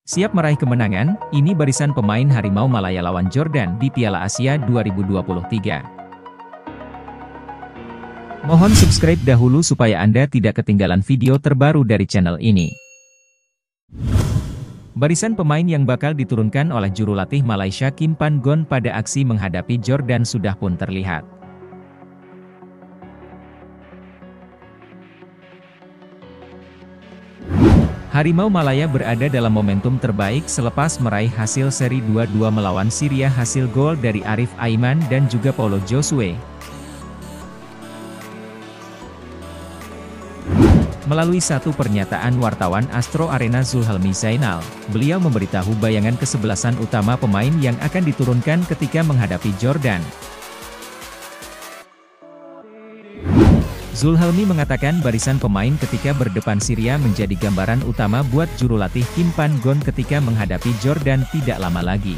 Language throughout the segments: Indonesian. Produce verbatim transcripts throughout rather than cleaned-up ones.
Siap meraih kemenangan, ini barisan pemain Harimau Malaya lawan Jordan di Piala Asia dua ribu dua puluh tiga. Mohon subscribe dahulu supaya Anda tidak ketinggalan video terbaru dari channel ini. Barisan pemain yang bakal diturunkan oleh juru latih Malaysia Kim Pan Gon pada aksi menghadapi Jordan sudah pun terlihat. Harimau Malaya berada dalam momentum terbaik selepas meraih hasil seri dua dua melawan Syria hasil gol dari Arif Aiman dan juga Paulo Josue. Melalui satu pernyataan wartawan Astro Arena Zulhelmi Zainal, beliau memberitahu bayangan kesebelasan utama pemain yang akan diturunkan ketika menghadapi Jordan. Zulhelmi mengatakan barisan pemain ketika berdepan Syria menjadi gambaran utama buat juru latih Kim Pan Gon ketika menghadapi Jordan tidak lama lagi.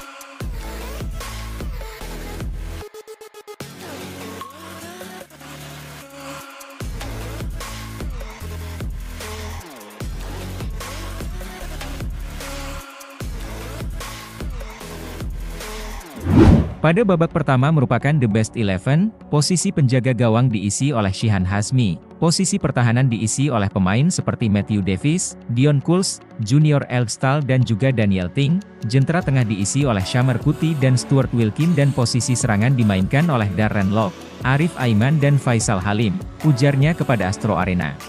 Pada babak pertama merupakan the best eleven, posisi penjaga gawang diisi oleh Shihan Hazmi, posisi pertahanan diisi oleh pemain seperti Matthew Davis, Dion Kuls, Junior Elgstal dan juga Daniel Ting, jentera tengah diisi oleh Shamar Kuti dan Stuart Wilkin dan posisi serangan dimainkan oleh Darren Lock, Arif Aiman dan Faisal Halim, ujarnya kepada Astro Arena.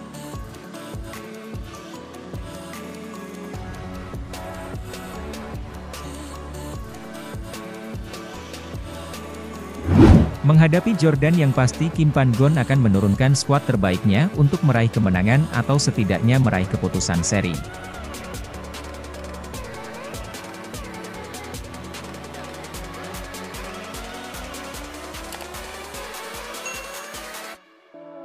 Menghadapi Jordan yang pasti Kim Pan Gon akan menurunkan skuad terbaiknya untuk meraih kemenangan atau setidaknya meraih keputusan seri.